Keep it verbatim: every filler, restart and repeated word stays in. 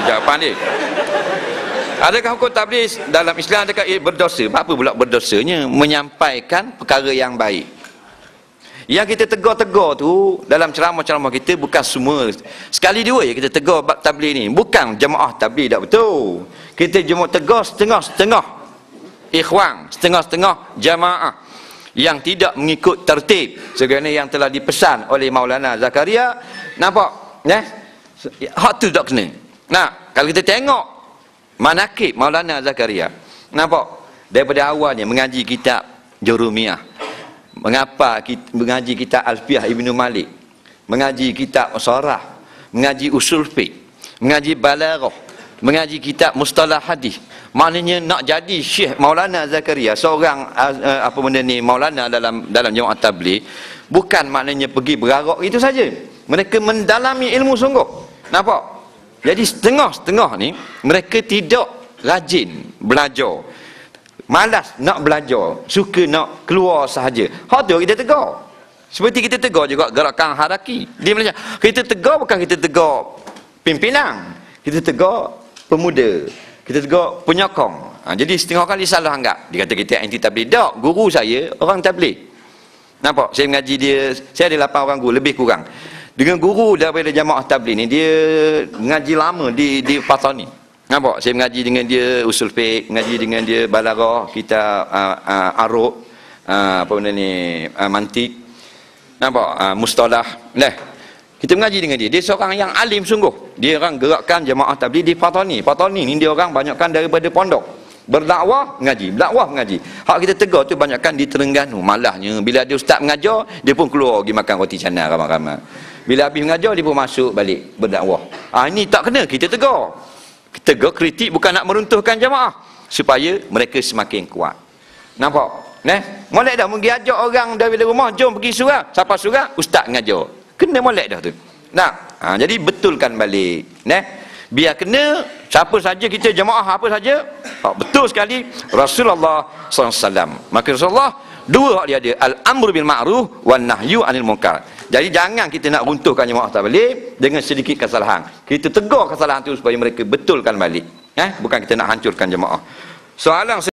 jawapan dia. Adakah hukum tabligh dalam Islam, adakah ia berdosa? Apa pula berdosanya? Menyampaikan perkara yang baik. Yang kita tegur-tegur tu dalam ceramah-ceramah kita bukan semua. Sekali dua ya kita tegur bab tabligh ni. Bukan jemaah tabligh tak betul. Kita cuma tegur setengah-setengah ikhwan, setengah-setengah jamaah yang tidak mengikut tertib sebagaimana yang telah dipesan oleh Maulana Zakaria. Nampak? Ya? Hak tu tak kena. Nah, kalau kita tengok manakib Maulana Zakaria, nampak? Daripada awalnya mengaji kitab Jurumiyah, mengapa kita mengaji kitab Alfiyah Ibnu Malik, mengaji kitab Sarah, mengaji usul fiqh, mengaji balaghah, mengaji kitab mustalah hadis. Maknanya nak jadi Syekh Maulana Zakaria, seorang uh, apa benda ni Maulana dalam dalam jemaah tabligh, bukan maknanya pergi berarok itu saja. Mereka mendalami ilmu sungguh. Nampak? Jadi setengah-setengah ni mereka tidak rajin belajar, malas nak belajar, suka nak keluar sahaja. Hak tu kita tegur. Seperti kita tegur juga gerakan Haraki. Dia macam kita tegur bukan kita tegur pimpinan, kita tegur pemuda, kita tegur penyokong. Ha, jadi setengah kali salah anggap. Dia kata kita anti tabligh. Tak, guru saya orang tabligh. Nampak? Saya mengaji dia, saya ada lapan orang guru lebih kurang. Dengan guru daripada jamaah tabligh ni, dia mengaji lama di di Patani. Nampak? Saya mengaji dengan dia usul fiqh, mengaji dengan dia balaghah, kita uh, uh, arub, uh, apa benda ni, uh, mantik. Nampak? Uh, mustalah. Nah, kita mengaji dengan dia. Dia seorang yang alim sungguh. Dia orang gerakkan jamaah tabligh di Patani. Patani ni dia orang banyakkan daripada pondok. Berdakwah, mengaji. Berdakwah, mengaji. Hak kita tegur tu banyakkan di Terengganu. Malahnya bila ada ustaz mengajar, dia pun keluar pergi makan roti canai ramai-ramai. Bila habis mengajar, dia pun masuk balik berdakwah. Ah, ini tak kena, kita tegur. Tegur, kritik bukan nak meruntuhkan jamaah, supaya mereka semakin kuat. Nampak? Nah, molek dah pergi ajak orang dari rumah, jom pergi surau. Siapa surau? Ustaz mengajar. Kena molek dah tu. Nah, ha, jadi betulkan balik. Nah, biar kena siapa saja kita jemaah apa saja. Ha, betul sekali Rasulullah sallallahu alaihi wasallam. Maka Rasulullah dua hak dia ada, al-amru bil ma'ruf wan nahyu anil munkar. Jadi jangan kita nak runtuhkan jemaah tabligh dengan sedikit kesalahan. Kita tegur kesalahan tu supaya mereka betulkan balik. Eh, bukan kita nak hancurkan jemaah. Soalan